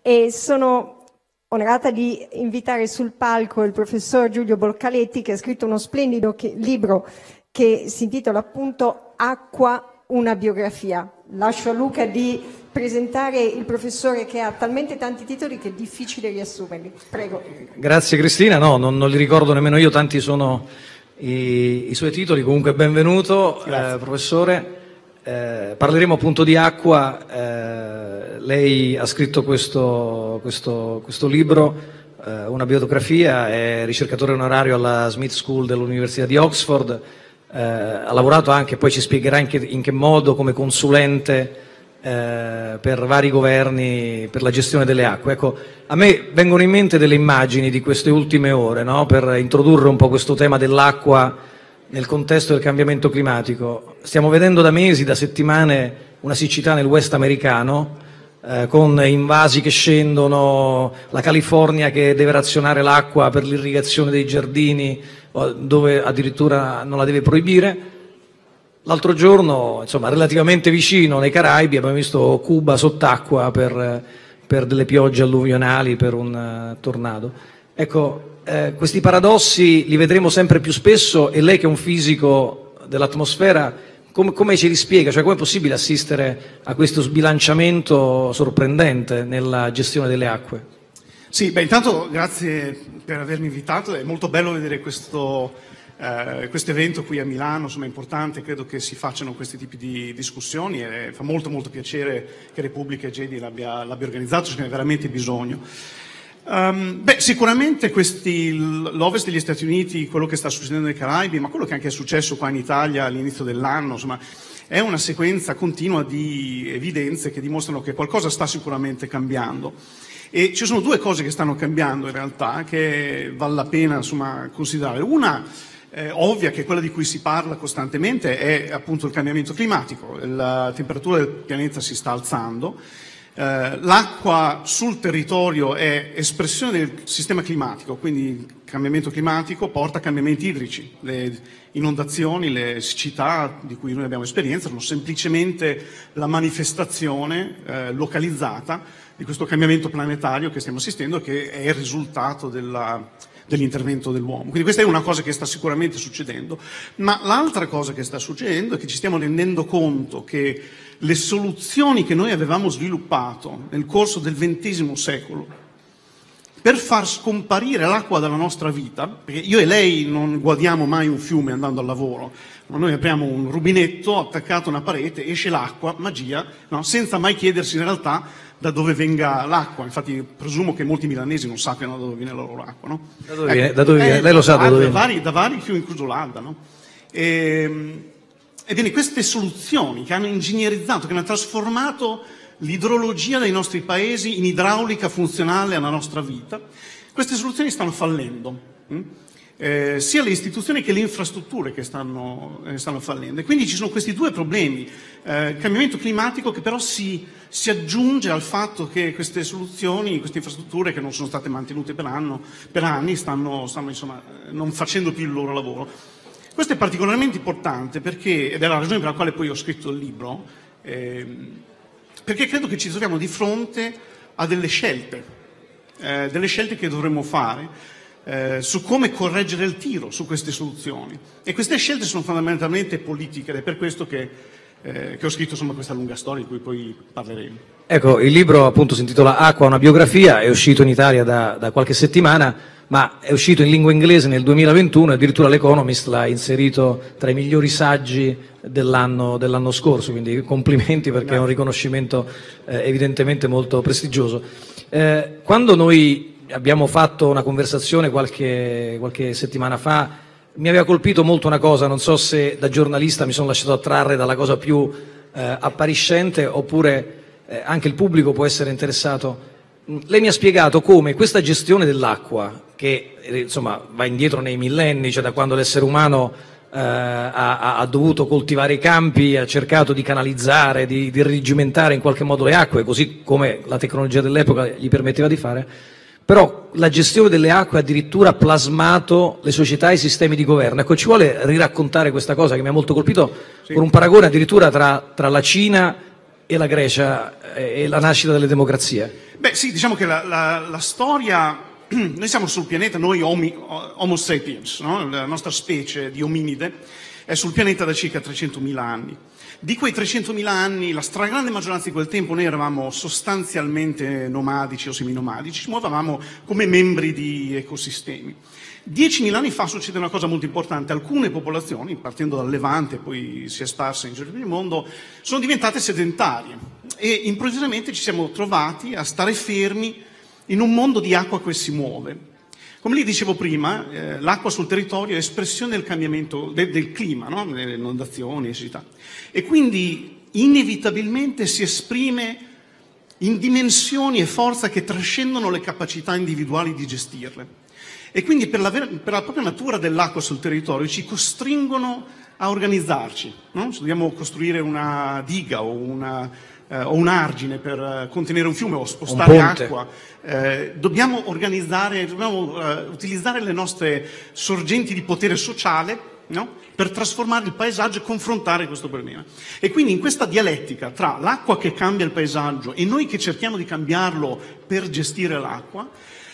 e sono onorata di invitare sul palco il professor Giulio Bolcaletti, che ha scritto uno splendido libro che si intitola appunto Acqua, una biografia. Lascio a Luca di presentare il professore, che ha talmente tanti titoli che è difficile riassumerli. Prego. Grazie Cristina, no, non li ricordo nemmeno io, tanti sono i suoi titoli. Comunque benvenuto professore. Parleremo appunto di acqua. Lei ha scritto questo libro, una biografia, è ricercatore onorario alla Smith School dell'Università di Oxford, ha lavorato anche, poi ci spiegherà in che modo, come consulente per vari governi per la gestione delle acque. Ecco, a me vengono in mente delle immagini di queste ultime ore, no? Per introdurre un po' questo tema dell'acqua nel contesto del cambiamento climatico. Stiamo vedendo da mesi, da settimane, una siccità nel West americano, con invasi che scendono, la California che deve razionare l'acqua per l'irrigazione dei giardini, dove addirittura non la deve proibire. L'altro giorno, insomma, relativamente vicino, nei Caraibi, abbiamo visto Cuba sott'acqua per delle piogge alluvionali, per un tornado. Ecco, questi paradossi li vedremo sempre più spesso, e lei, che è un fisico dell'atmosfera, come ce li spiega? Cioè, com'è possibile assistere a questo sbilanciamento sorprendente nella gestione delle acque? Sì, intanto grazie per avermi invitato, è molto bello vedere questo evento qui a Milano, insomma è importante, credo che si facciano questi tipi di discussioni e fa molto piacere che Repubblica e JD l'abbia organizzato, ce n'è veramente bisogno. Sicuramente l'Ovest degli Stati Uniti, quello che sta succedendo nei Caraibi, ma quello che anche è successo qua in Italia all'inizio dell'anno, insomma, è una sequenza continua di evidenze che dimostrano che qualcosa sta sicuramente cambiando. E ci sono due cose che stanno cambiando in realtà, che vale la pena, insomma, considerare. Una ovvia, che è quella di cui si parla costantemente, è appunto il cambiamento climatico. La temperatura del pianeta si sta alzando. L'acqua sul territorio è espressione del sistema climatico, quindi il cambiamento climatico porta a cambiamenti idrici. Le inondazioni, le siccità di cui noi abbiamo esperienza sono semplicemente la manifestazione localizzata di questo cambiamento planetario che stiamo assistendo, che è il risultato dell'intervento dell'uomo. Quindi questa è una cosa che sta sicuramente succedendo, ma l'altra cosa che sta succedendo è che ci stiamo rendendo conto che le soluzioni che noi avevamo sviluppato nel corso del XX secolo per far scomparire l'acqua dalla nostra vita, perché io e lei non guadiamo mai un fiume andando al lavoro, ma noi apriamo un rubinetto attaccato a una parete, esce l'acqua, magia, no? Senza mai chiedersi in realtà da dove venga l'acqua. Infatti presumo che molti milanesi non sappiano da dove viene la loro acqua, no? Da dove viene? Lei lo sa da dove viene? Da vari fiumi, incluso l'Adda, no? Ebbene, queste soluzioni che hanno ingegnerizzato, che hanno trasformato l'idrologia dei nostri paesi in idraulica funzionale alla nostra vita, queste soluzioni stanno fallendo. Sia le istituzioni che le infrastrutture che stanno fallendo. E quindi ci sono questi due problemi. Cambiamento climatico che però si aggiunge al fatto che queste soluzioni, queste infrastrutture che non sono state mantenute per anni stanno insomma non facendo più il loro lavoro. Questo è particolarmente importante perché, ed è la ragione per la quale poi ho scritto il libro, perché credo che ci troviamo di fronte a delle scelte che dovremmo fare su come correggere il tiro su queste soluzioni. E queste scelte sono fondamentalmente politiche, ed è per questo che ho scritto, insomma, questa lunga storia di cui poi parleremo. Ecco, il libro appunto si intitola Acqua, una biografia, è uscito in Italia da qualche settimana, ma è uscito in lingua inglese nel 2021 e addirittura l'Economist l'ha inserito tra i migliori saggi dell'anno scorso, quindi complimenti, perché è un riconoscimento evidentemente molto prestigioso. Quando noi abbiamo fatto una conversazione qualche settimana fa, mi aveva colpito molto una cosa, non so se da giornalista mi sono lasciato attrarre dalla cosa più appariscente, oppure anche il pubblico può essere interessato. Lei mi ha spiegato come questa gestione dell'acqua, che insomma va indietro nei millenni, cioè da quando l'essere umano ha dovuto coltivare i campi, ha cercato di canalizzare, di rigimentare in qualche modo le acque, così come la tecnologia dell'epoca gli permetteva di fare, però la gestione delle acque ha addirittura plasmato le società e i sistemi di governo. Ecco, ci vuole riraccontare questa cosa che mi ha molto colpito, sì, con un paragone addirittura tra la Cina e la Grecia e la nascita delle democrazie? Beh sì, diciamo che la storia, noi siamo sul pianeta, noi Homo sapiens, no? La nostra specie di ominide è sul pianeta da circa 300.000 anni. Di quei 300.000 anni, la stragrande maggioranza di quel tempo noi eravamo sostanzialmente nomadici o seminomadici, ci muovevamo come membri di ecosistemi. 10.000 anni fa succede una cosa molto importante: alcune popolazioni, partendo dal Levante, poi si è sparsa in giro per il mondo, sono diventate sedentarie e improvvisamente ci siamo trovati a stare fermi in un mondo di acqua che si muove. Come vi dicevo prima, l'acqua sul territorio è espressione del cambiamento del clima, no? Le inondazioni, le siccità, e quindi inevitabilmente si esprime in dimensioni e forza che trascendono le capacità individuali di gestirle. E quindi per la propria natura dell'acqua sul territorio ci costringono a organizzarci, no? Se dobbiamo costruire una diga o un argine per contenere un fiume o spostare acqua, dobbiamo utilizzare le nostre sorgenti di potere sociale, no? Per trasformare il paesaggio e confrontare questo problema. E quindi in questa dialettica tra l'acqua che cambia il paesaggio e noi che cerchiamo di cambiarlo per gestire l'acqua,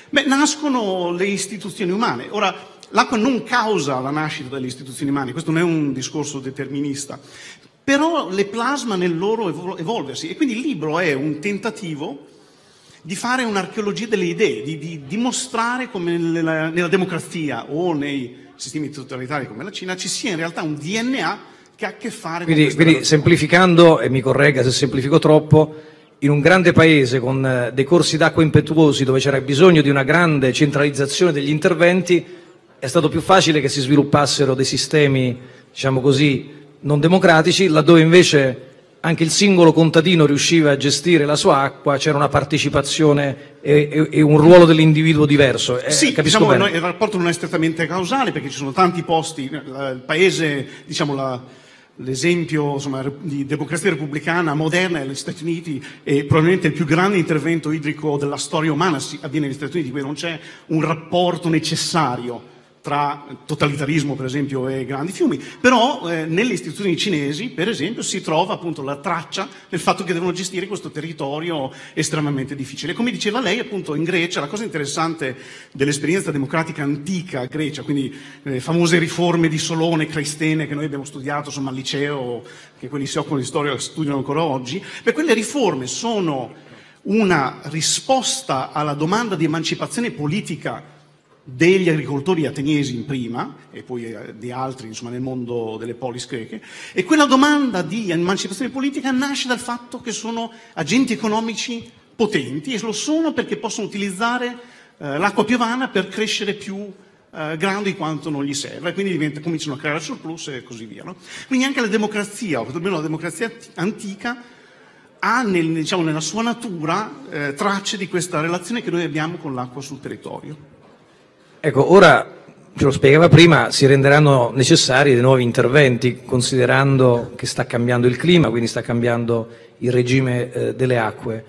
nascono le istituzioni umane. Ora, l'acqua non causa la nascita delle istituzioni umane, questo non è un discorso determinista, però le plasma nel loro evolversi, e quindi il libro è un tentativo di fare un'archeologia delle idee, di dimostrare come nella democrazia o nei sistemi totalitari come la Cina ci sia in realtà un DNA che ha a che fare con questa Quindi semplificando, e mi corregga se semplifico troppo, in un grande paese con dei corsi d'acqua impetuosi dove c'era bisogno di una grande centralizzazione degli interventi, è stato più facile che si sviluppassero dei sistemi, diciamo così, non democratici, laddove invece anche il singolo contadino riusciva a gestire la sua acqua, c'era una partecipazione e un ruolo dell'individuo diverso. Sì, capisco diciamo, bene. il rapporto non è strettamente causale perché ci sono tanti posti, il paese, diciamo l'esempio di democrazia repubblicana moderna è negli Stati Uniti, e probabilmente il più grande intervento idrico della storia umana avviene negli Stati Uniti, quindi non c'è un rapporto necessario tra totalitarismo per esempio e grandi fiumi, però nelle istituzioni cinesi per esempio si trova appunto la traccia del fatto che devono gestire questo territorio estremamente difficile. Come diceva lei, appunto in Grecia la cosa interessante dell'esperienza democratica antica Grecia, quindi le famose riforme di Solone, Cristene, che noi abbiamo studiato insomma al liceo, che quelli si occupano di storia studiano ancora oggi, quelle riforme sono una risposta alla domanda di emancipazione politica degli agricoltori ateniesi in prima e poi di altri insomma nel mondo delle polis greche, e quella domanda di emancipazione politica nasce dal fatto che sono agenti economici potenti, e lo sono perché possono utilizzare l'acqua piovana per crescere più grandi di quanto non gli serve, e quindi cominciano a creare surplus e così via, no? Quindi anche la democrazia, o perlomeno la democrazia antica, ha nella sua natura tracce di questa relazione che noi abbiamo con l'acqua sul territorio. Ecco, ora, ce lo spiegava prima, si renderanno necessari dei nuovi interventi, considerando che sta cambiando il clima, quindi sta cambiando il regime delle acque.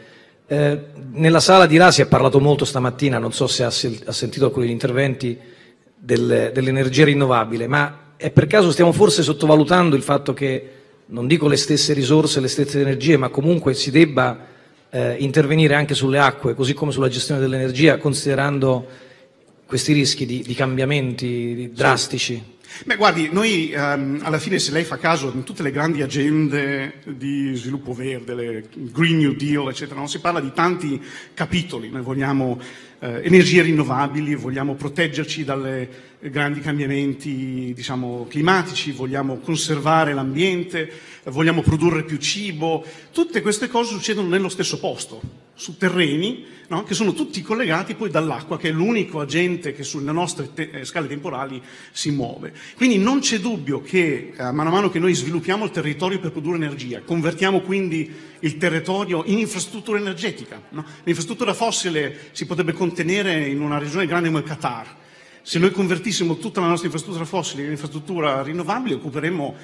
Nella sala di là si è parlato molto stamattina, non so se ha sentito alcuni interventi, dell'energia rinnovabile, ma è per caso stiamo forse sottovalutando il fatto che, non dico le stesse risorse, le stesse energie, ma comunque si debba intervenire anche sulle acque, così come sulla gestione dell'energia, considerando questi rischi di cambiamenti drastici? Guardi, noi alla fine, se lei fa caso, in tutte le grandi agende di sviluppo verde, le Green New Deal, eccetera, non si parla di tanti capitoli. Noi vogliamo energie rinnovabili, vogliamo proteggerci dai grandi cambiamenti, diciamo, climatici, vogliamo conservare l'ambiente, vogliamo produrre più cibo. Tutte queste cose succedono nello stesso posto, su terreni, no? Che sono tutti collegati poi dall'acqua, che è l'unico agente che sulle nostre scale temporali si muove. Quindi non c'è dubbio che mano a mano che noi sviluppiamo il territorio per produrre energia, convertiamo quindi il territorio in infrastruttura energetica, no? L'infrastruttura fossile si potrebbe contenere in una regione grande come il Qatar. Se noi convertissimo tutta la nostra infrastruttura fossile in infrastruttura rinnovabile, occuperemmo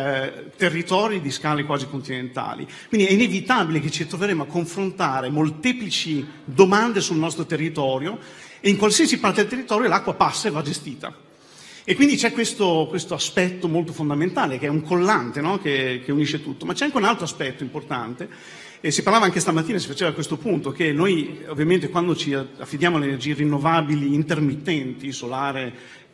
territori di scale quasi continentali. Quindi è inevitabile che ci troveremo a confrontare molteplici domande sul nostro territorio, e in qualsiasi parte del territorio l'acqua passa e va gestita. E quindi c'è questo aspetto molto fondamentale, che è un collante, no? che unisce tutto. Ma c'è anche un altro aspetto importante, e si parlava anche stamattina, si faceva questo punto, che noi ovviamente quando ci affidiamo alle energie rinnovabili intermittenti, solare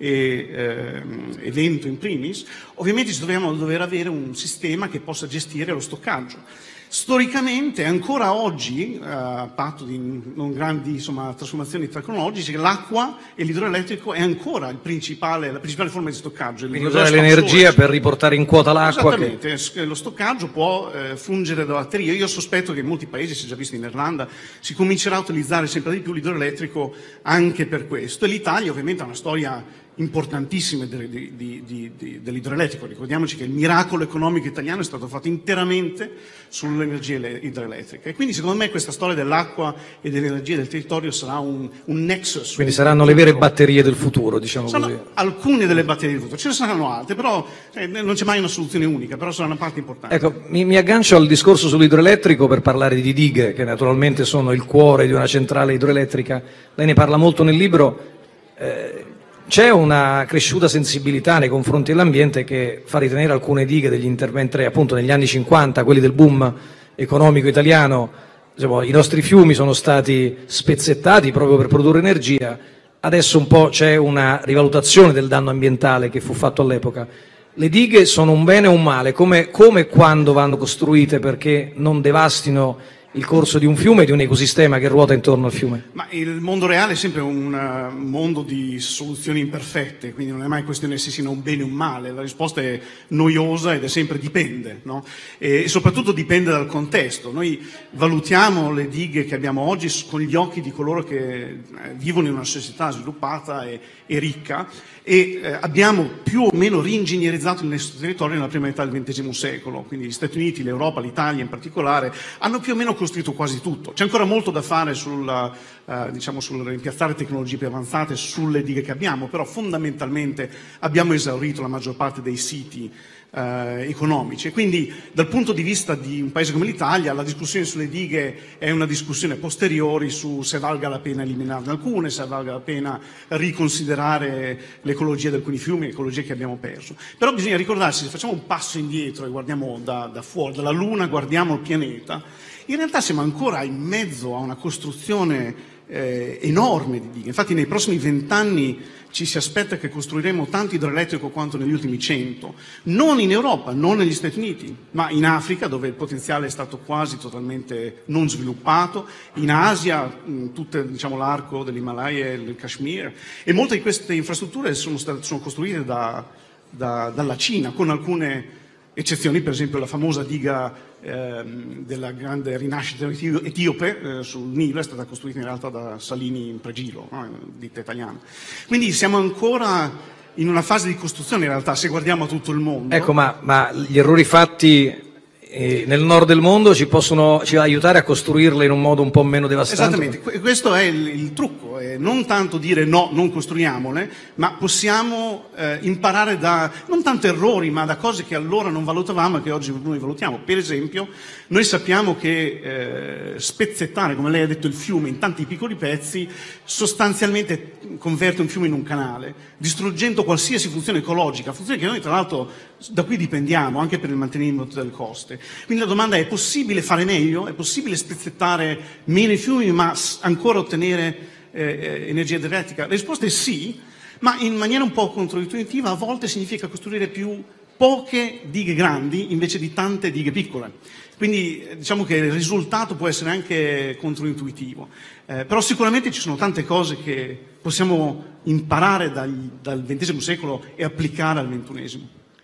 e vento in primis, ovviamente ci dobbiamo dover avere un sistema che possa gestire lo stoccaggio. Storicamente, ancora oggi, a patto di non grandi trasformazioni tecnologiche, l'acqua e l'idroelettrico è ancora la principale forma di stoccaggio. Quindi usare l'energia per riportare in quota l'acqua. Esattamente, lo stoccaggio può fungere da batteria. Io sospetto che in molti paesi, si è già visto in Irlanda, si comincerà a utilizzare sempre di più l'idroelettrico anche per questo. E l'Italia ovviamente ha una storia importantissime dell'idroelettrico. Ricordiamoci che il miracolo economico italiano è stato fatto interamente sull'energia idroelettrica, e quindi secondo me questa storia dell'acqua e dell'energia del territorio sarà un nexus. Quindi saranno le vere batterie del futuro, diciamo così. Sono alcune delle batterie del futuro, ce ne saranno altre, però non c'è mai una soluzione unica, però sarà una parte importante. Ecco, mi aggancio al discorso sull'idroelettrico per parlare di dighe, che naturalmente sono il cuore di una centrale idroelettrica. Lei ne parla molto nel libro. C'è una cresciuta sensibilità nei confronti dell'ambiente che fa ritenere alcune dighe degli interventi, appunto negli anni 50, quelli del boom economico italiano, diciamo, i nostri fiumi sono stati spezzettati proprio per produrre energia. Adesso un po' c'è una rivalutazione del danno ambientale che fu fatto all'epoca. Le dighe sono un bene o un male? Come e quando vanno costruite perché non devastino il corso di un fiume e di un ecosistema che ruota intorno al fiume? Ma il mondo reale è sempre un mondo di soluzioni imperfette, quindi non è mai questione se sia un bene o un male. La risposta è noiosa ed è sempre dipende, no? E soprattutto dipende dal contesto. Noi valutiamo le dighe che abbiamo oggi con gli occhi di coloro che vivono in una società sviluppata e ricca, e abbiamo più o meno ringegnerizzato il nostro territorio nella prima metà del XX secolo, quindi gli Stati Uniti, l'Europa, l'Italia in particolare hanno più o meno costruito quasi tutto. C'è ancora molto da fare sul rimpiazzare tecnologie più avanzate sulle dighe che abbiamo, però fondamentalmente abbiamo esaurito la maggior parte dei siti economici, e quindi dal punto di vista di un paese come l'Italia la discussione sulle dighe è una discussione posteriori su se valga la pena eliminarne alcune, se valga la pena riconsiderare l'ecologia di alcuni fiumi, l'ecologia che abbiamo perso. Però bisogna ricordarsi, se facciamo un passo indietro e guardiamo da fuori, dalla Luna guardiamo il pianeta, in realtà siamo ancora in mezzo a una costruzione enorme di dighe. Infatti nei prossimi 20 anni ci si aspetta che costruiremo tanto idroelettrico quanto negli ultimi 100, non in Europa, non negli Stati Uniti, ma in Africa, dove il potenziale è stato quasi totalmente non sviluppato, in Asia, tutto l'arco dell'Himalaya e del Kashmir, e molte di queste infrastrutture sono costruite dalla Cina, con alcune eccezioni, per esempio la famosa diga della grande rinascita etiope sul Nilo è stata costruita in realtà da Salini in Pregilo, no? Ditta italiana. Quindi siamo ancora in una fase di costruzione in realtà, se guardiamo a tutto il mondo. Ecco, ma gli errori fatti nel nord del mondo ci possono aiutare a costruirle in un modo un po' meno devastante? Esattamente, questo è il trucco, non tanto dire no, non costruiamole, ma possiamo imparare da, non tanto errori, ma da cose che allora non valutavamo e che oggi noi valutiamo. Per esempio, noi sappiamo che spezzettare, come lei ha detto, il fiume in tanti piccoli pezzi sostanzialmente converte un fiume in un canale, distruggendo qualsiasi funzione ecologica, funzione che noi tra l'altro da qui dipendiamo anche per il mantenimento delle coste. Quindi la domanda è possibile fare meglio? È possibile spezzettare meno i fiumi ma ancora ottenere energia idroelettrica? La risposta è sì, ma in maniera un po' controintuitiva a volte significa costruire poche dighe grandi invece di tante dighe piccole. Quindi diciamo che il risultato può essere anche controintuitivo, però sicuramente ci sono tante cose che possiamo imparare dal XX secolo e applicare al XXI.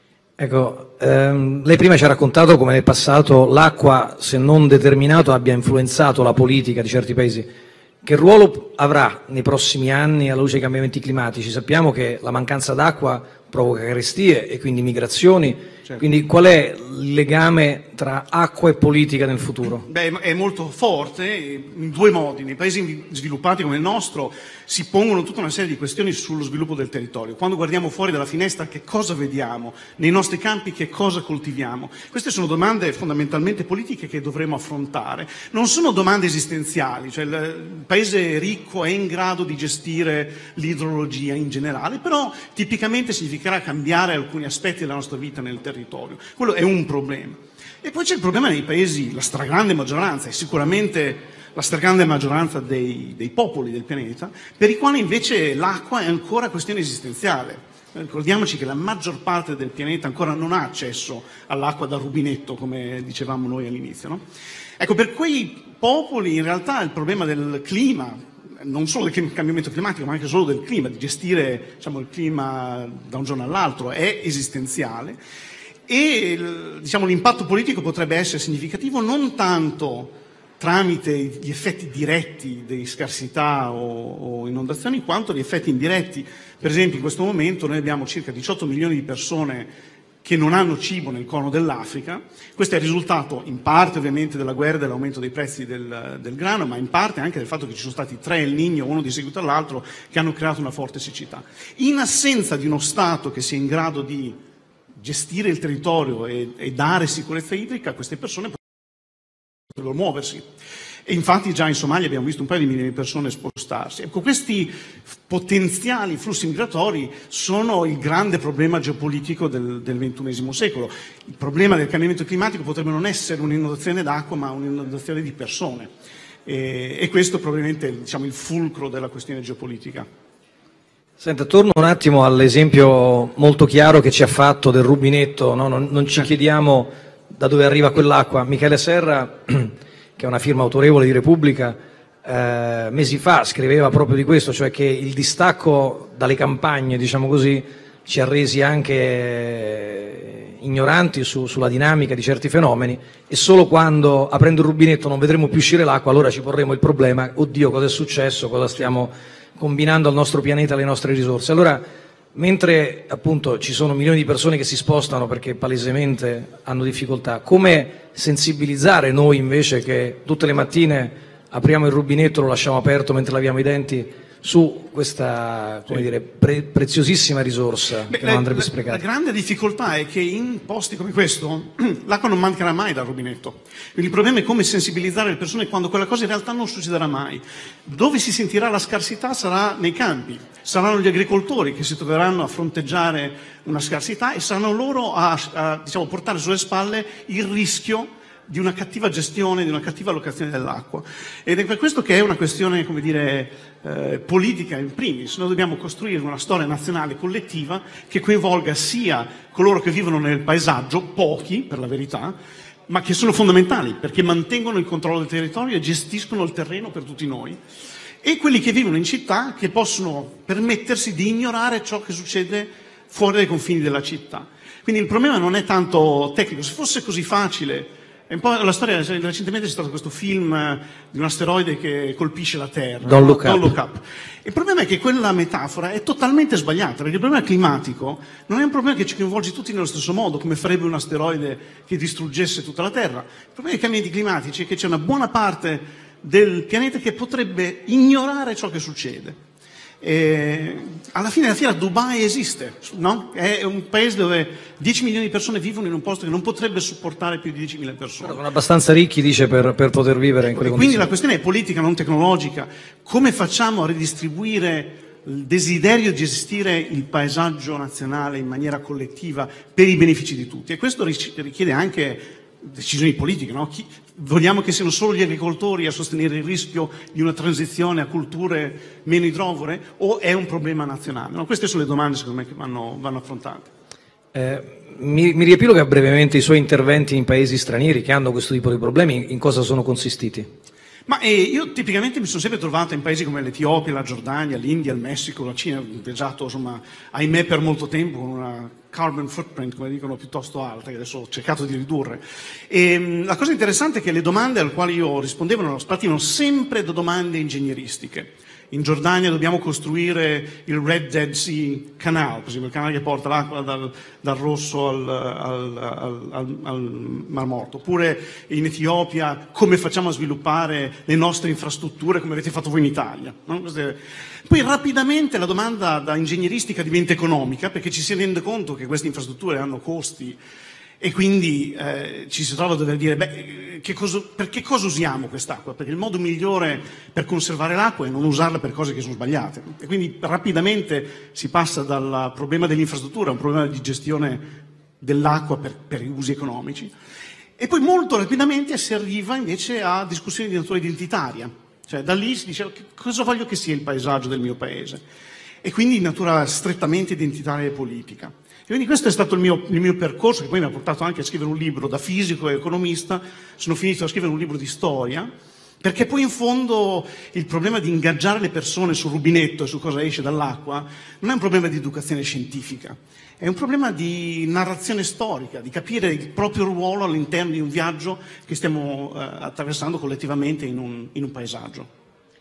Ecco, lei prima ci ha raccontato come nel passato l'acqua, se non determinato, abbia influenzato la politica di certi paesi. Che ruolo avrà nei prossimi anni alla luce dei cambiamenti climatici? Sappiamo che la mancanza d'acqua provoca carestie e quindi migrazioni. Certo. Quindi qual è il legame tra acqua e politica nel futuro? Beh, è molto forte in due modi. Nei paesi sviluppati come il nostro si pongono tutta una serie di questioni sullo sviluppo del territorio. Quando guardiamo fuori dalla finestra, che cosa vediamo? Nei nostri campi che cosa coltiviamo? Queste sono domande fondamentalmente politiche che dovremo affrontare. Non sono domande esistenziali, cioè il paese ricco è in grado di gestire l'idrologia in generale, però tipicamente significherà cambiare alcuni aspetti della nostra vita nel territorio. Quello è un problema. E poi c'è il problema nei paesi, la stragrande maggioranza, e sicuramente la stragrande maggioranza dei popoli del pianeta, per i quali invece l'acqua è ancora questione esistenziale. Ricordiamoci che la maggior parte del pianeta ancora non ha accesso all'acqua da rubinetto, come dicevamo noi all'inizio, no? Ecco, per quei popoli in realtà il problema del clima, non solo del cambiamento climatico, ma anche solo del clima, di gestire, diciamo, il clima da un giorno all'altro, è esistenziale. E l'impatto politico potrebbe essere significativo non tanto tramite gli effetti diretti di scarsità o inondazioni, quanto gli effetti indiretti. Per esempio in questo momento noi abbiamo circa 18 milioni di persone che non hanno cibo nel Corno dell'Africa. Questo è il risultato in parte ovviamente della guerra e dell'aumento dei prezzi del grano, ma in parte anche del fatto che ci sono stati 3 El Niño, uno di seguito all'altro, che hanno creato una forte siccità. In assenza di uno Stato che sia in grado di gestire il territorio e dare sicurezza idrica, queste persone potrebbero muoversi. E infatti già in Somalia abbiamo visto un paio di milioni di persone spostarsi. Ecco, questi potenziali flussi migratori sono il grande problema geopolitico del XXI secolo. Il problema del cambiamento climatico potrebbe non essere un'inondazione d'acqua, ma un'inondazione di persone. E questo probabilmente è, diciamo, il fulcro della questione geopolitica. Senta, torno un attimo all'esempio molto chiaro che ci ha fatto del rubinetto, no? Non ci chiediamo da dove arriva quell'acqua. Michele Serra, che è una firma autorevole di Repubblica, mesi fa scriveva proprio di questo, cioè che il distacco dalle campagne, diciamo così, ci ha resi anche ignoranti sulla dinamica di certi fenomeni, e solo quando, aprendo il rubinetto, non vedremo più uscire l'acqua, allora ci porremo il problema: oddio, cosa è successo, cosa stiamo combinando al nostro pianeta, le nostre risorse. Allora, mentre appunto ci sono milioni di persone che si spostano perché palesemente hanno difficoltà, come sensibilizzare noi invece che tutte le mattine apriamo il rubinetto, lo lasciamo aperto mentre laviamo i denti, su questa, come dire, preziosissima risorsa che non andrebbe sprecata? La grande difficoltà è che in posti come questo l'acqua non mancherà mai dal rubinetto. Quindi il problema è come sensibilizzare le persone quando quella cosa in realtà non succederà mai. Dove si sentirà la scarsità sarà nei campi, saranno gli agricoltori che si troveranno a fronteggiare una scarsità e saranno loro a diciamo, portare sulle spalle il rischio di una cattiva gestione, di una cattiva allocazione dell'acqua. Ed è per questo che è una questione, come dire, politica in primis. Noi dobbiamo costruire una storia nazionale collettiva che coinvolga sia coloro che vivono nel paesaggio, pochi per la verità, ma che sono fondamentali perché mantengono il controllo del territorio e gestiscono il terreno per tutti noi, e quelli che vivono in città, che possono permettersi di ignorare ciò che succede fuori dai confini della città. Quindi il problema non è tanto tecnico. Se fosse così facile, è un po' la storia. Recentemente c'è stato questo film di un asteroide che colpisce la Terra, Don't Look Up. Il problema è che quella metafora è totalmente sbagliata, perché il problema climatico non è un problema che ci coinvolge tutti nello stesso modo, come farebbe un asteroide che distruggesse tutta la Terra. Il problema dei cambiamenti climatici è che c'è una buona parte del pianeta che potrebbe ignorare ciò che succede. Alla fine della fiera Dubai esiste, no? È un paese dove 10 milioni di persone vivono in un posto che non potrebbe supportare più di 10.000 persone. Sono abbastanza ricchi, dice, per poter vivere in quelle condizioni. Quindi la questione è politica, non tecnologica. Come facciamo a ridistribuire il desiderio di gestire il paesaggio nazionale in maniera collettiva per i benefici di tutti? E questo richiede anche decisioni politiche, no? Vogliamo che siano solo gli agricoltori a sostenere il rischio di una transizione a culture meno idrovore, o è un problema nazionale? No, queste sono le domande secondo me che vanno affrontate. Mi riepiloga brevemente i suoi interventi in paesi stranieri che hanno questo tipo di problemi, in cosa sono consistiti? Ma io tipicamente mi sono sempre trovato in paesi come l'Etiopia, la Giordania, l'India, il Messico, la Cina. Ho viaggiato, insomma, ahimè, per molto tempo con una carbon footprint, come dicono, piuttosto alta, che adesso ho cercato di ridurre. E la cosa interessante è che le domande alle quali io rispondevo partivano sempre da domande ingegneristiche. In Giordania dobbiamo costruire il Red Dead Sea Canal, per esempio il canale che porta l'acqua dal Rosso al Mar Morto. Oppure in Etiopia come facciamo a sviluppare le nostre infrastrutture come avete fatto voi in Italia, no? Poi rapidamente la domanda da ingegneristica diventa economica, perché ci si rende conto che queste infrastrutture hanno costi e quindi ci si trova a dover dire per che cosa usiamo quest'acqua? Perché il modo migliore per conservare l'acqua è non usarla per cose che sono sbagliate. E quindi rapidamente si passa dal problema dell'infrastruttura a un problema di gestione dell'acqua per usi economici. E poi molto rapidamente si arriva invece a discussioni di natura identitaria. Cioè da lì si dice cosa voglio che sia il paesaggio del mio paese. E quindi di natura strettamente identitaria e politica. E quindi questo è stato il mio percorso, che poi mi ha portato anche a scrivere un libro. Da fisico e economista sono finito a scrivere un libro di storia, perché poi in fondo il problema di ingaggiare le persone sul rubinetto e su cosa esce dall'acqua non è un problema di educazione scientifica, è un problema di narrazione storica, di capire il proprio ruolo all'interno di un viaggio che stiamo attraversando collettivamente in un paesaggio.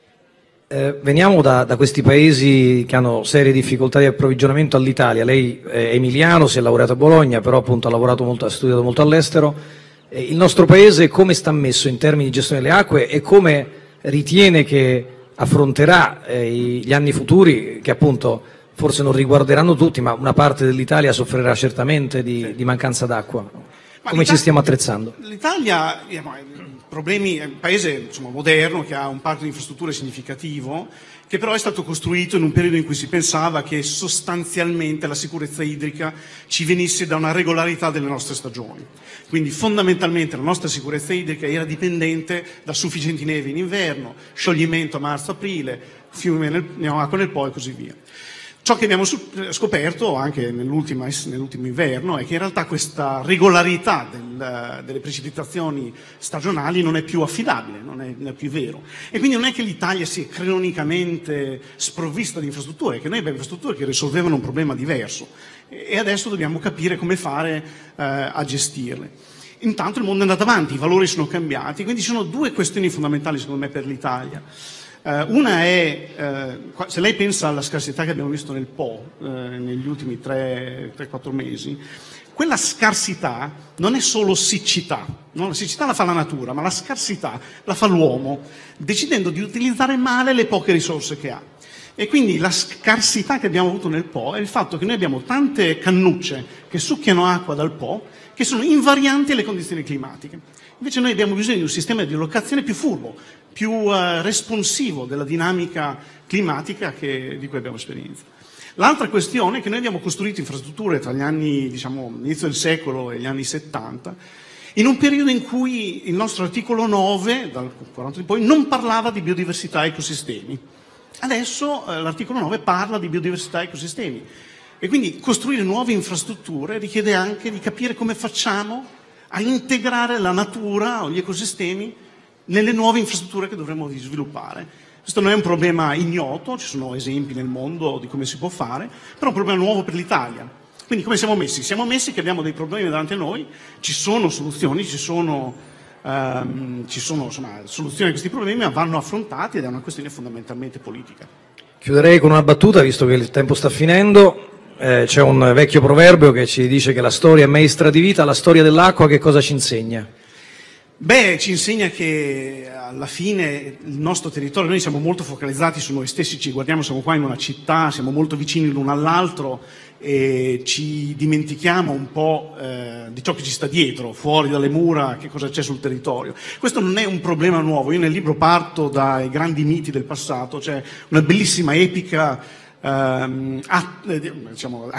Veniamo da questi paesi che hanno serie difficoltà di approvvigionamento all'Italia. Lei è emiliano, si è laureato a Bologna, però appunto ha studiato molto all'estero. Il nostro paese come sta messo in termini di gestione delle acque e come ritiene che affronterà gli anni futuri, che appunto forse non riguarderanno tutti, ma una parte dell'Italia soffrirà certamente di mancanza d'acqua? Come ci stiamo attrezzando? L'Italia è un paese moderno, che ha un parco di infrastrutture significativo, che però è stato costruito in un periodo in cui si pensava che sostanzialmente la sicurezza idrica ci venisse da una regolarità delle nostre stagioni. Quindi fondamentalmente la nostra sicurezza idrica era dipendente da sufficienti nevi in inverno, scioglimento a marzo-aprile, fiume acqua nel Po e così via. Ciò che abbiamo scoperto anche nell'ultimo inverno è che in realtà questa regolarità delle precipitazioni stagionali non è più affidabile, non è più vero. E quindi non è che l'Italia sia cronicamente sprovvista di infrastrutture, è che noi abbiamo infrastrutture che risolvevano un problema diverso e adesso dobbiamo capire come fare a gestirle. Intanto il mondo è andato avanti, i valori sono cambiati, quindi ci sono due questioni fondamentali secondo me per l'Italia. Una è, se lei pensa alla scarsità che abbiamo visto nel Po negli ultimi 3-4 mesi, quella scarsità non è solo siccità, no? La siccità la fa la natura, ma la scarsità la fa l'uomo, decidendo di utilizzare male le poche risorse che ha. E quindi la scarsità che abbiamo avuto nel Po è il fatto che noi abbiamo tante cannucce che succhiano acqua dal Po, che sono invarianti alle condizioni climatiche. Invece noi abbiamo bisogno di un sistema di allocazione più furbo, più responsivo della dinamica climatica di cui abbiamo esperienza. L'altra questione è che noi abbiamo costruito infrastrutture tra gli anni, l'inizio del secolo e gli anni 70, in un periodo in cui il nostro articolo 9, dal 40 in poi, non parlava di biodiversità e ecosistemi. Adesso l'articolo 9 parla di biodiversità e ecosistemi. E quindi costruire nuove infrastrutture richiede anche di capire come facciamo a integrare la natura o gli ecosistemi nelle nuove infrastrutture che dovremo sviluppare. Questo non è un problema ignoto, ci sono esempi nel mondo di come si può fare, però è un problema nuovo per l'Italia. Quindi come siamo messi? Siamo messi che abbiamo dei problemi davanti a noi, ci sono soluzioni, ci sono soluzioni a questi problemi, ma vanno affrontati ed è una questione fondamentalmente politica. Chiuderei con una battuta, visto che il tempo sta finendo. C'è un vecchio proverbio che ci dice che la storia è maestra di vita. La storia dell'acqua che cosa ci insegna? Ci insegna che alla fine il nostro territorio, noi siamo molto focalizzati su noi stessi, ci guardiamo, siamo qua in una città, siamo molto vicini l'uno all'altro e ci dimentichiamo un po' di ciò che ci sta dietro, fuori dalle mura, che cosa c'è sul territorio. Questo non è un problema nuovo, io nel libro parto dai grandi miti del passato, c'è una bellissima epica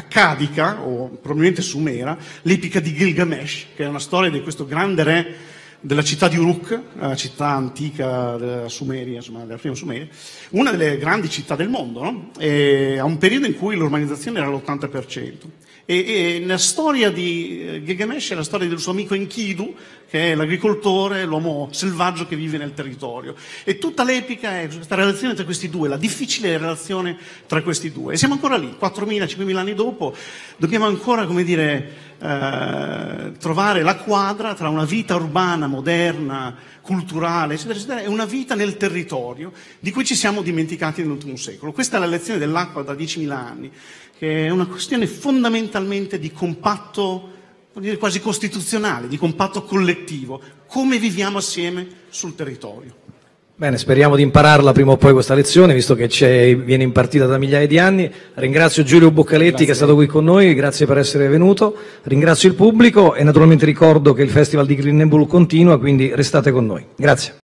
accadica o probabilmente sumera, l'epica di Gilgamesh, che è una storia di questo grande re della città di Uruk, la città antica della Sumeria, insomma, della prima Sumeria, una delle grandi città del mondo, no? A un periodo in cui l'urbanizzazione era l'80%. E nella storia di Gilgamesh è la storia del suo amico Enkidu, che è l'agricoltore, l'uomo selvaggio che vive nel territorio. E tutta l'epica è questa relazione tra questi due, la difficile relazione tra questi due. E siamo ancora lì, 4.000-5.000 anni dopo, dobbiamo ancora, come dire, trovare la quadra tra una vita urbana, moderna, culturale, eccetera, eccetera, e una vita nel territorio di cui ci siamo dimenticati nell'ultimo secolo. Questa è la lezione dell'acqua da 10.000 anni, che è una questione fondamentalmente di compatto, dire quasi costituzionale, di compatto collettivo, come viviamo assieme sul territorio. Bene, speriamo di impararla prima o poi questa lezione, visto che viene impartita da migliaia di anni. Ringrazio Giulio Boccaletti, grazie, che è stato qui con noi, grazie per essere venuto, ringrazio il pubblico e naturalmente ricordo che il Festival di Green and Blue continua, quindi restate con noi. Grazie.